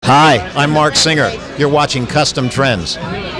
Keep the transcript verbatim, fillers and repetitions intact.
Hi, I'm Marc Singer. You're watching Custom Trends.